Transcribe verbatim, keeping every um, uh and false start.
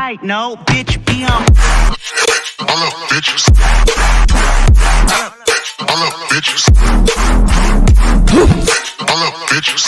right, no, bitch, be on. All up, bitches. All up, bitches. All up, bitches.